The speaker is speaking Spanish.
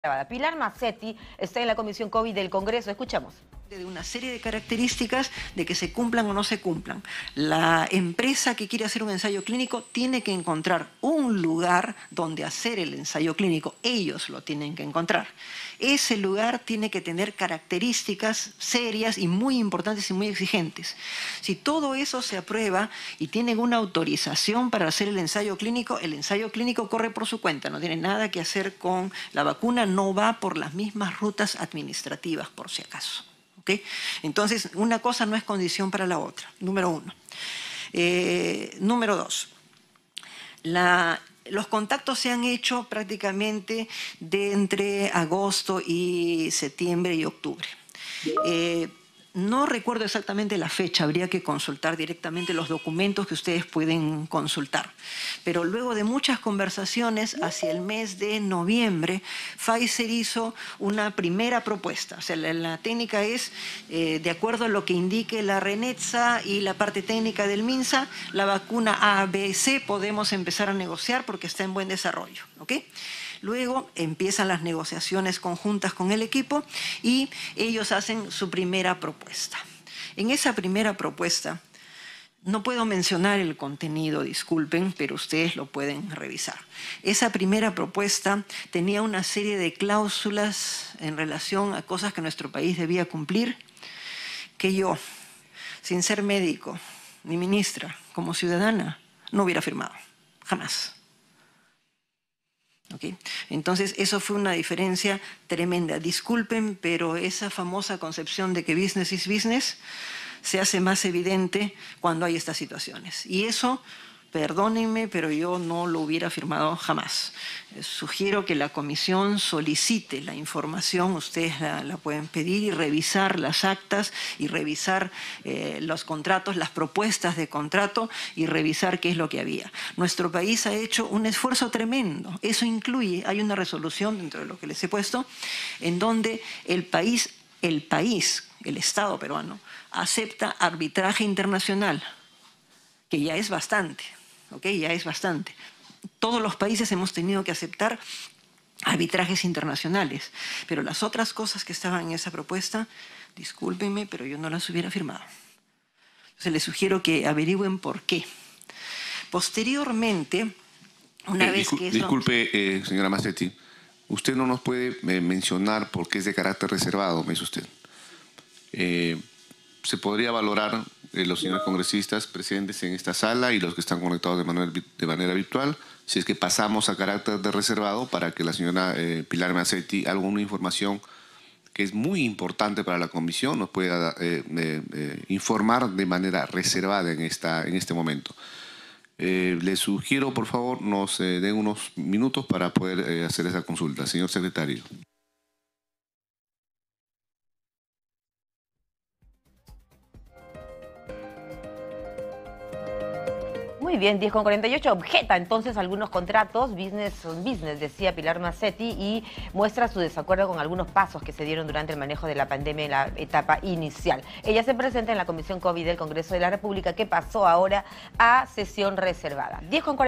Pilar Mazzetti está en la Comisión COVID del Congreso. Escuchamos. De una serie de características de que se cumplan o no se cumplan. La empresa que quiere hacer un ensayo clínico tiene que encontrar un lugar donde hacer el ensayo clínico. Ellos lo tienen que encontrar. Ese lugar tiene que tener características serias y muy importantes y muy exigentes. Si todo eso se aprueba y tienen una autorización para hacer el ensayo clínico corre por su cuenta, no tiene nada que hacer con la vacuna, no va por las mismas rutas administrativas, por si acaso. ¿Okay? Entonces, una cosa no es condición para la otra, número uno. Número dos, los contactos se han hecho prácticamente de entre agosto y septiembre y octubre. No recuerdo exactamente la fecha, habría que consultar directamente los documentos que ustedes pueden consultar. Pero luego de muchas conversaciones, hacia el mes de noviembre, Pfizer hizo una primera propuesta. O sea, la técnica es, de acuerdo a lo que indique la RENETSA y la parte técnica del MINSA, la vacuna A, B, C podemos empezar a negociar porque está en buen desarrollo. ¿Okay? Luego empiezan las negociaciones conjuntas con el equipo y ellos hacen su primera propuesta. En esa primera propuesta, no puedo mencionar el contenido, disculpen, pero ustedes lo pueden revisar. Esa primera propuesta tenía una serie de cláusulas en relación a cosas que nuestro país debía cumplir, que yo, sin ser médico ni ministra, como ciudadana, no hubiera firmado, jamás. ¿Okay? Entonces, eso fue una diferencia tremenda. Disculpen, pero esa famosa concepción de que business is business se hace más evidente cuando hay estas situaciones. Y eso, perdónenme, pero yo no lo hubiera firmado jamás. Sugiero que la comisión solicite la información, ustedes la pueden pedir y revisar las actas y revisar los contratos, las propuestas de contrato y revisar qué es lo que había. Nuestro país ha hecho un esfuerzo tremendo. Eso incluye, hay una resolución dentro de lo que les he puesto, en donde el Estado peruano, acepta arbitraje internacional, que ya es bastante. ¿Okay? Ya es bastante. Todos los países hemos tenido que aceptar arbitrajes internacionales, pero las otras cosas que estaban en esa propuesta, discúlpenme, pero yo no las hubiera firmado. Entonces les sugiero que averigüen por qué. Posteriormente, una vez que eso... Disculpe, señora Mazzetti, usted no nos puede mencionar por qué es de carácter reservado, me dice usted. Se podría valorar los señores congresistas presentes en esta sala y los que están conectados de manera virtual, si es que pasamos a carácter de reservado para que la señora Pilar Mazzetti, alguna información que es muy importante para la comisión, nos pueda informar de manera reservada en este momento. Les sugiero, por favor, nos den unos minutos para poder hacer esa consulta. Señor secretario. Muy bien, 10:48, objeta entonces algunos contratos, business son business, decía Pilar Mazzetti, y muestra su desacuerdo con algunos pasos que se dieron durante el manejo de la pandemia en la etapa inicial. Ella se presenta en la Comisión COVID del Congreso de la República, que pasó ahora a sesión reservada. 10:48.